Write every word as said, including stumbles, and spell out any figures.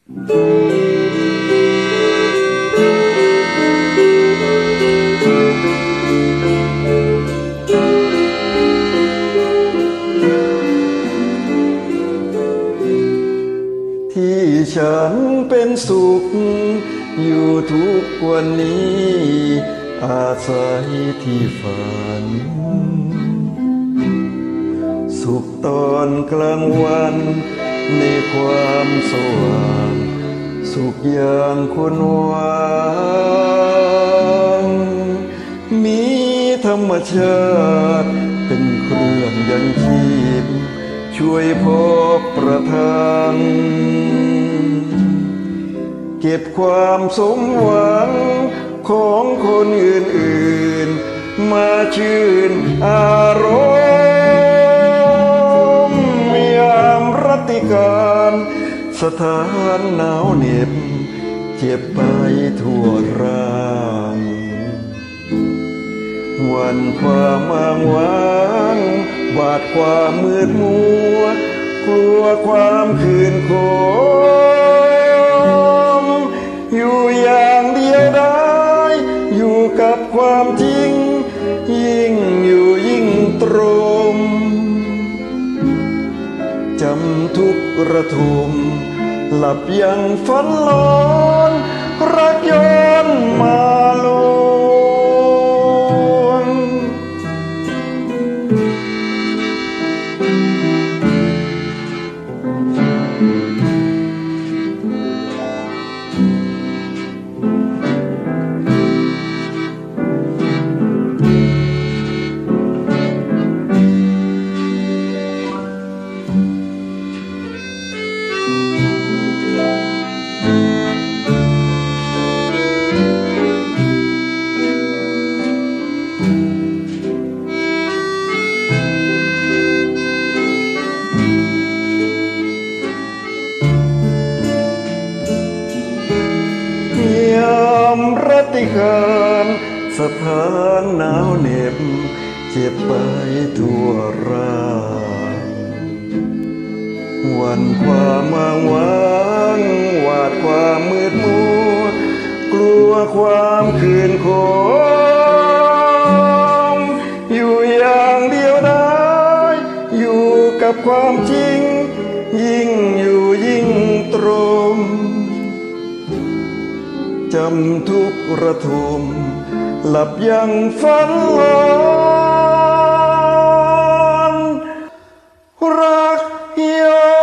ที่ฉันเป็นสุขอยู่ทุกวันนี้อาศัยที่ฝันสุขตอนกลางวันในความสว่างสุขอย่างคนหวังมีธรรมชาติเป็นเครื่องยังชีพช่วยพบประทังเก็บความสมหวังของคนอื่นๆมาชื่นอารมณ์ยามรัตติการสถานหนาวเหน็บเจ็บไปทั่วร่างวันความอ้างว้างบาดความมืดมัวกลัวความคืนคมอยู่อย่างเดียวได้อยู่กับความจริงยิ่งอยู่ยิ่งตรมจำทุกระทมหลับยังฝันร้อนรักย้อนมาลวงรัตติการสถานหนาวเหน็บเจ็บไปทั่วร่างวันความอ้างว้างหวาดความมืดมัวกลัวความคืนคมอยู่อย่างเดียวได้อยู่กับความจริงยิ่งอยู่ยิ่งตรมจำทุกระทมหลับยังฝันร้อนรักย้อน